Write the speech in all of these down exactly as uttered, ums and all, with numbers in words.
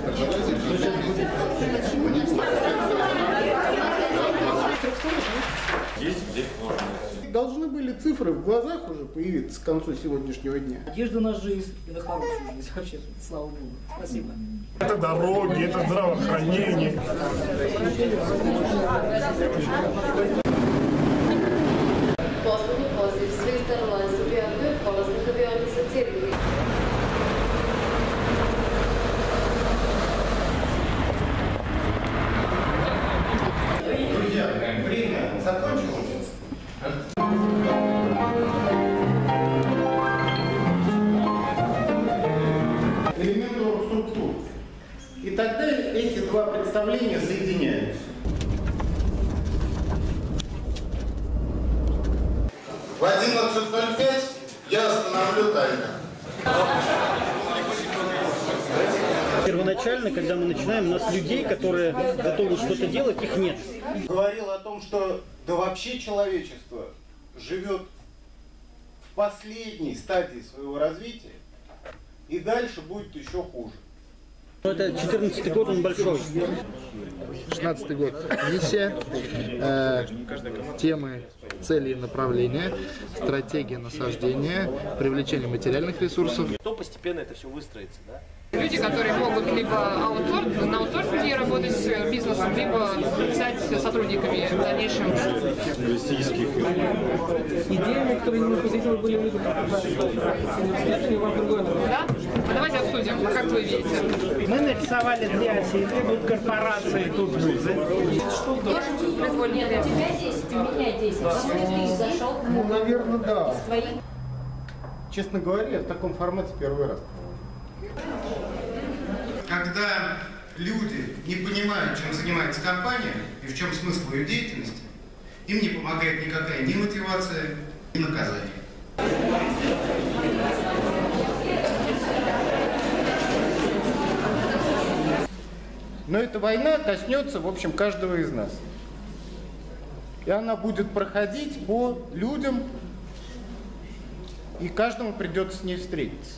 Есть где можно. Должны были цифры в глазах уже появиться к концу сегодняшнего дня. Надежда на жизнь и на хорошую жизнь. Вообще, слава Богу. Спасибо. Это дороги, это здравоохранение. Poslovni poziv svih stanova se objavljuje, polaznika bi oni zacijeli. Друзья, время закончилось. Элементы структуры. И тогда эти два представления соединяются. В одиннадцать ноль пять я остановлю таймер. Первоначально, когда мы начинаем, у нас людей, которые готовы что-то делать, их нет. Говорил о том, что да вообще человечество живет в последней стадии своего развития, и дальше будет еще хуже. Это четырнадцатый год, он большой. шестнадцатый год. Миссия, э, темы, цели и направления, стратегия насаждения, привлечение материальных ресурсов. То постепенно это все выстроится, да? Люди, которые могут либо аутсорс, на аутсорсинге работать с бизнесом, либо стать сотрудниками в дальнейшем. Идеи, которые не позитивны, были Да? А давайте обсудим, как вы видите. Мы нарисовали две оси, тут корпорации, тут вузы. Нет, у тебя десять, у меня десять. Ты зашел. Ну, наверное, да. Честно говоря, я в таком формате первый раз. Когда люди не понимают, чем занимается компания и в чем смысл ее деятельности, им не помогает никакая ни мотивация, ни наказание. Но эта война коснется, в общем, каждого из нас. И она будет проходить по людям, и каждому придется с ней встретиться.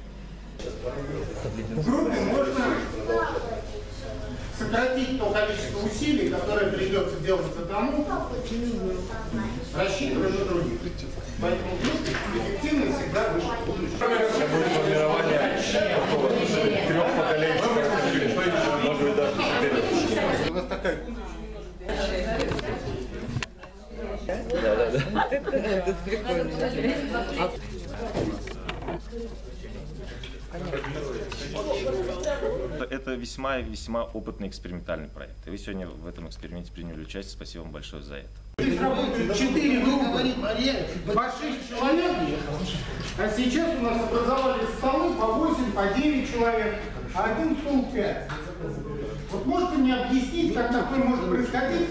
В группе можно сократить то количество усилий, которое придется делать одному, рассчитывая на других. Поэтому в группе эффективность всегда выше. Это будет формирование трех поколений, может быть, даже четырех. У нас такая... Да, да, да. Это прикольно. Это весьма-весьма опытный экспериментальный проект. И вы сегодня в этом эксперименте приняли участие. Спасибо вам большое за это. Здесь работают четыре группы по шесть человек, а сейчас у нас образовались столы по восемь, по девять человек, а один стол пять. Вот можете мне объяснить, как такое может происходить?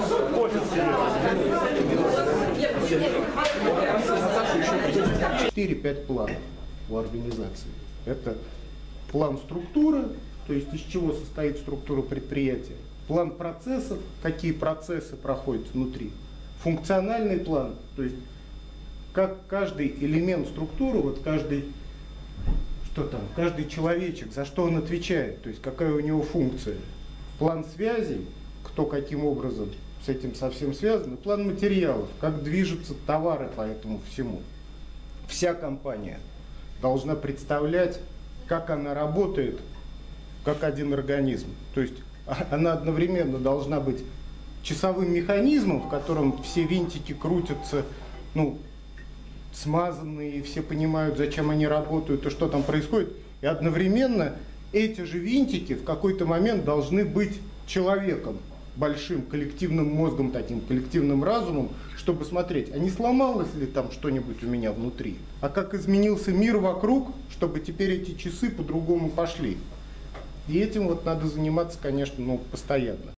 четыре-пять планов у организации. Это план структуры, то есть из чего состоит структура предприятия, план процессов, какие процессы проходят внутри, функциональный план, то есть как каждый элемент структуры, вот каждый, что там, каждый человечек, за что он отвечает, то есть какая у него функция, план связей, кто каким образом с этим совсем связан, и план материалов, как движутся товары по этому всему. Вся компания должна представлять, как она работает, как один организм. То есть она одновременно должна быть часовым механизмом, в котором все винтики крутятся, ну, смазанные, и все понимают, зачем они работают и что там происходит. И одновременно эти же винтики в какой-то момент должны быть человеком, большим коллективным мозгом, таким коллективным разумом, чтобы смотреть, а не сломалось ли там что-нибудь у меня внутри, а как изменился мир вокруг, чтобы теперь эти часы по-другому пошли. И этим вот надо заниматься, конечно, ну, постоянно.